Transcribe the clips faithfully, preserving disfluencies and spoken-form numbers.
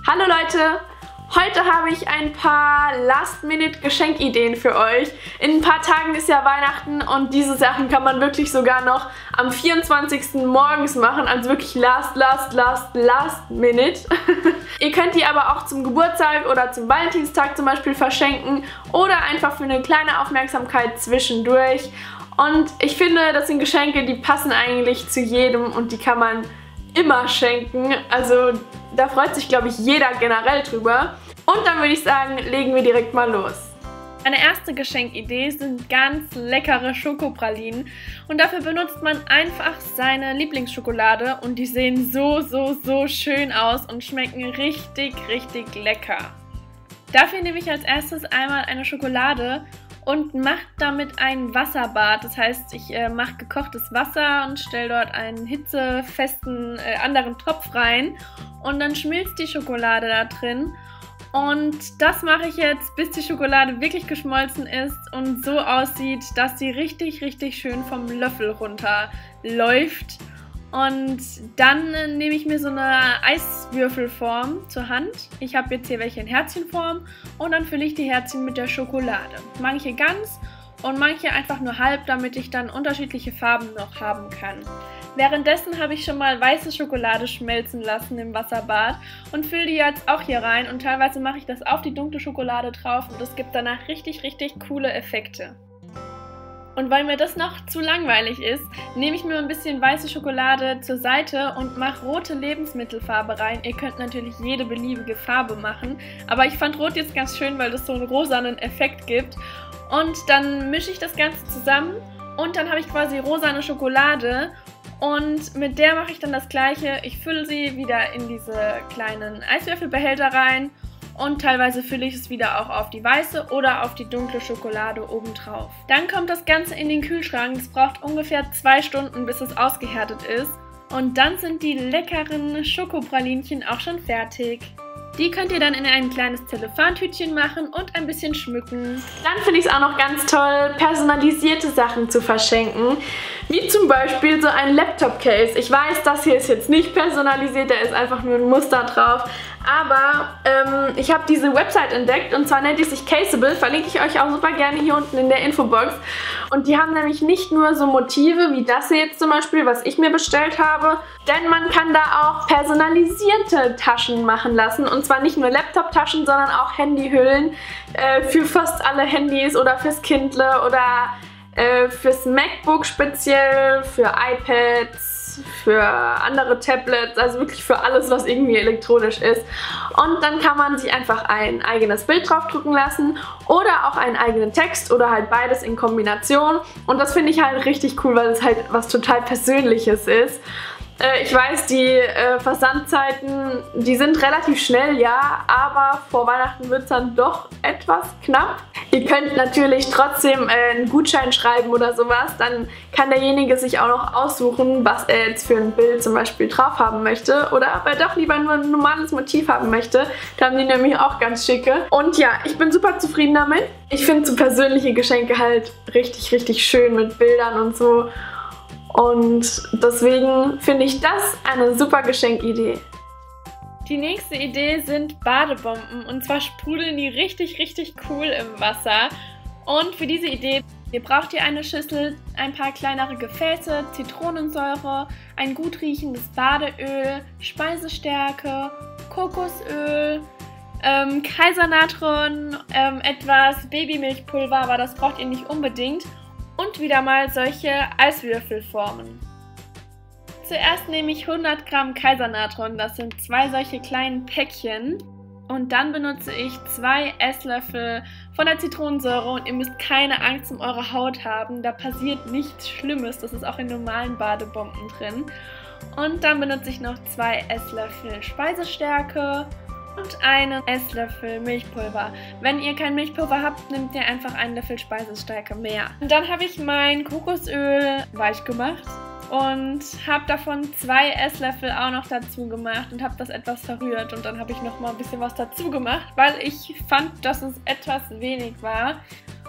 Hallo Leute! Heute habe ich ein paar Last-Minute-Geschenkideen für euch. In ein paar Tagen ist ja Weihnachten und diese Sachen kann man wirklich sogar noch am vierundzwanzigsten morgens machen. Also wirklich last, last, last, last minute. Ihr könnt die aber auch zum Geburtstag oder zum Valentinstag zum Beispiel verschenken oder einfach für eine kleine Aufmerksamkeit zwischendurch. Und ich finde, das sind Geschenke, die passen eigentlich zu jedem und die kann man immer schenken. Also da freut sich, glaube ich, jeder generell drüber. Und dann würde ich sagen, legen wir direkt mal los. Meine erste Geschenkidee sind ganz leckere Schokopralinen und dafür benutzt man einfach seine Lieblingsschokolade und die sehen so, so, so schön aus und schmecken richtig, richtig lecker. Dafür nehme ich als erstes einmal eine Schokolade und mache damit ein Wasserbad. Das heißt, ich äh, mache gekochtes Wasser und stelle dort einen hitzefesten äh, anderen Topf rein und dann schmilzt die Schokolade da drin. Und das mache ich jetzt, bis die Schokolade wirklich geschmolzen ist und so aussieht, dass sie richtig, richtig schön vom Löffel runterläuft. Und dann äh, nehme ich mir so eine Eiswürfelform zur Hand. Ich habe jetzt hier welche in Herzchenform und dann fülle ich die Herzchen mit der Schokolade. Manche ganz und manche einfach nur halb, damit ich dann unterschiedliche Farben noch haben kann. Währenddessen habe ich schon mal weiße Schokolade schmelzen lassen im Wasserbad und fülle die jetzt auch hier rein und teilweise mache ich das auf die dunkle Schokolade drauf und das gibt danach richtig, richtig coole Effekte. Und weil mir das noch zu langweilig ist, nehme ich mir ein bisschen weiße Schokolade zur Seite und mache rote Lebensmittelfarbe rein. Ihr könnt natürlich jede beliebige Farbe machen, aber ich fand rot jetzt ganz schön, weil das so einen rosanen Effekt gibt. Und dann mische ich das Ganze zusammen und dann habe ich quasi rosane Schokolade und mit der mache ich dann das gleiche. Ich fülle sie wieder in diese kleinen Eiswürfelbehälter rein. Und teilweise fülle ich es wieder auch auf die weiße oder auf die dunkle Schokolade obendrauf. Dann kommt das Ganze in den Kühlschrank. Es braucht ungefähr zwei Stunden, bis es ausgehärtet ist. Und dann sind die leckeren Schokopralinchen auch schon fertig. Die könnt ihr dann in ein kleines Zellophantütchen machen und ein bisschen schmücken. Dann finde ich es auch noch ganz toll, personalisierte Sachen zu verschenken. Wie zum Beispiel so ein Laptop-Case. Ich weiß, das hier ist jetzt nicht personalisiert, da ist einfach nur ein Muster drauf. Aber ähm, ich habe diese Website entdeckt und zwar nennt die sich Caseable. Verlinke ich euch auch super gerne hier unten in der Infobox. Und die haben nämlich nicht nur so Motive wie das hier jetzt zum Beispiel, was ich mir bestellt habe. Denn man kann da auch personalisierte Taschen machen lassen. Und zwar nicht nur Laptop-Taschen, sondern auch Handyhüllen äh, für fast alle Handys oder fürs Kindle oder äh, fürs MacBook speziell, für iPads, für andere Tablets, also wirklich für alles, was irgendwie elektronisch ist. Und dann kann man sich einfach ein eigenes Bild draufdrucken lassen oder auch einen eigenen Text oder halt beides in Kombination. Und das finde ich halt richtig cool, weil es halt was total Persönliches ist. Ich weiß, die äh, Versandzeiten, die sind relativ schnell, ja, aber vor Weihnachten wird es dann doch etwas knapp. Ihr könnt natürlich trotzdem äh, einen Gutschein schreiben oder sowas, dann kann derjenige sich auch noch aussuchen, was er jetzt für ein Bild zum Beispiel drauf haben möchte oder ob er doch lieber nur ein normales Motiv haben möchte. Da haben die nämlich auch ganz schicke. Und ja, ich bin super zufrieden damit. Ich finde so persönliche Geschenke halt richtig, richtig schön mit Bildern und so. Und deswegen finde ich das eine super Geschenkidee. Die nächste Idee sind Badebomben und zwar sprudeln die richtig, richtig cool im Wasser. Und für diese Idee, ihr braucht ihr eine Schüssel, ein paar kleinere Gefäße, Zitronensäure, ein gut riechendes Badeöl, Speisestärke, Kokosöl, ähm, Kaisernatron, ähm, etwas Babymilchpulver, aber das braucht ihr nicht unbedingt. Und wieder mal solche Eiswürfelformen. Zuerst nehme ich hundert Gramm Kaisernatron, das sind zwei solche kleinen Päckchen. Und dann benutze ich zwei Esslöffel von der Zitronensäure und ihr müsst keine Angst um eure Haut haben, da passiert nichts Schlimmes, das ist auch in normalen Badebomben drin. Und dann benutze ich noch zwei Esslöffel Speisestärke und einen Esslöffel Milchpulver. Wenn ihr kein Milchpulver habt, nehmt ihr einfach einen Löffel Speisestärke mehr. Und dann habe ich mein Kokosöl weich gemacht und habe davon zwei Esslöffel auch noch dazu gemacht und habe das etwas verrührt. Und dann habe ich noch mal ein bisschen was dazu gemacht, weil ich fand, dass es etwas wenig war.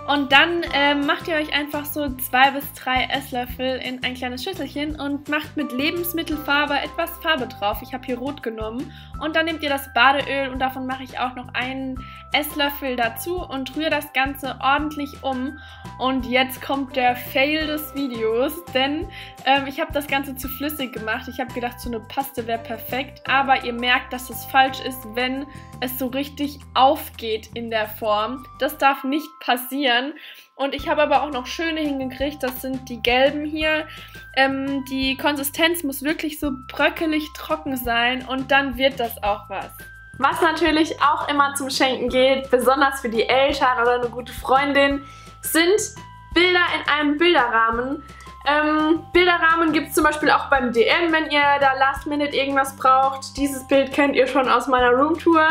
Und dann ähm, macht ihr euch einfach so zwei bis drei Esslöffel in ein kleines Schüsselchen und macht mit Lebensmittelfarbe etwas Farbe drauf. Ich habe hier rot genommen. Und dann nehmt ihr das Badeöl und davon mache ich auch noch einen Esslöffel dazu und rühre das Ganze ordentlich um. Und jetzt kommt der Fail des Videos, denn ähm, ich habe das Ganze zu flüssig gemacht. Ich habe gedacht, so eine Paste wäre perfekt, aber ihr merkt, dass es falsch ist, wenn es so richtig aufgeht in der Form. Das darf nicht passieren. Und ich habe aber auch noch schöne hingekriegt, das sind die gelben hier. Ähm, die Konsistenz muss wirklich so bröckelig trocken sein und dann wird das auch was. Was natürlich auch immer zum Schenken geht, besonders für die Eltern oder eine gute Freundin, sind Bilder in einem Bilderrahmen. Ähm, Bilderrahmen gibt es zum Beispiel auch beim D M, wenn ihr da last minute irgendwas braucht. Dieses Bild kennt ihr schon aus meiner Roomtour.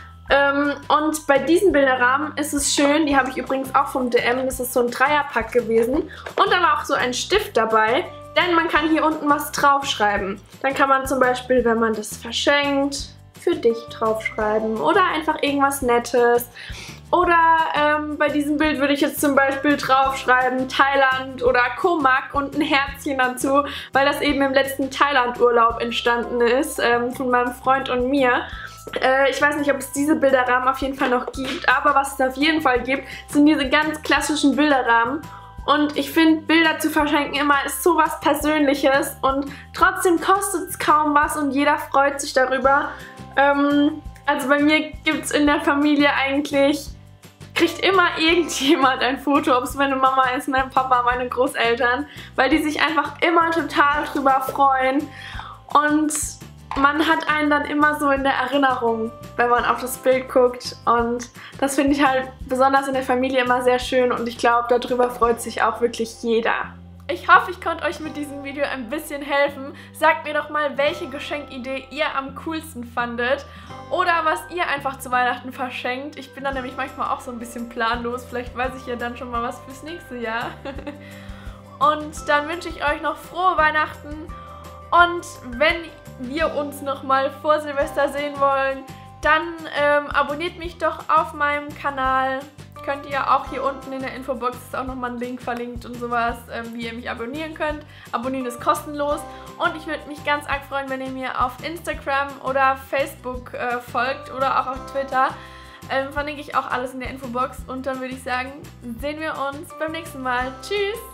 Ähm, und bei diesen Bilderrahmen ist es schön, die habe ich übrigens auch vom D M, das ist so ein Dreierpack gewesen. Und da war auch so ein Stift dabei, denn man kann hier unten was draufschreiben. Dann kann man zum Beispiel, wenn man das verschenkt, für dich draufschreiben oder einfach irgendwas Nettes. Oder ähm, bei diesem Bild würde ich jetzt zum Beispiel draufschreiben Thailand oder Komak und ein Herzchen dazu, weil das eben im letzten Thailand-Urlaub entstanden ist, ähm, von meinem Freund und mir. Äh, ich weiß nicht, ob es diese Bilderrahmen auf jeden Fall noch gibt, aber was es auf jeden Fall gibt, sind diese ganz klassischen Bilderrahmen. Und ich finde, Bilder zu verschenken immer ist so was Persönliches und trotzdem kostet es kaum was und jeder freut sich darüber. Ähm, also bei mir gibt es in der Familie eigentlich, kriegt immer irgendjemand ein Foto, ob es meine Mama ist, mein Papa, meine Großeltern, weil die sich einfach immer total drüber freuen und man hat einen dann immer so in der Erinnerung, wenn man auf das Bild guckt und das finde ich halt besonders in der Familie immer sehr schön und ich glaube, darüber freut sich auch wirklich jeder. Ich hoffe, ich konnte euch mit diesem Video ein bisschen helfen. Sagt mir doch mal, welche Geschenkidee ihr am coolsten fandet oder was ihr einfach zu Weihnachten verschenkt. Ich bin dann nämlich manchmal auch so ein bisschen planlos. Vielleicht weiß ich ja dann schon mal was fürs nächste Jahr. Und dann wünsche ich euch noch frohe Weihnachten und wenn wir uns noch mal vor Silvester sehen wollen, dann ähm, abonniert mich doch auf meinem Kanal. Könnt ihr auch hier unten in der Infobox, ist auch nochmal ein Link verlinkt und sowas, ähm, wie ihr mich abonnieren könnt. Abonnieren ist kostenlos und ich würde mich ganz arg freuen, wenn ihr mir auf Instagram oder Facebook äh, folgt oder auch auf Twitter. Ähm, verlinke ich auch alles in der Infobox und dann würde ich sagen, sehen wir uns beim nächsten Mal. Tschüss!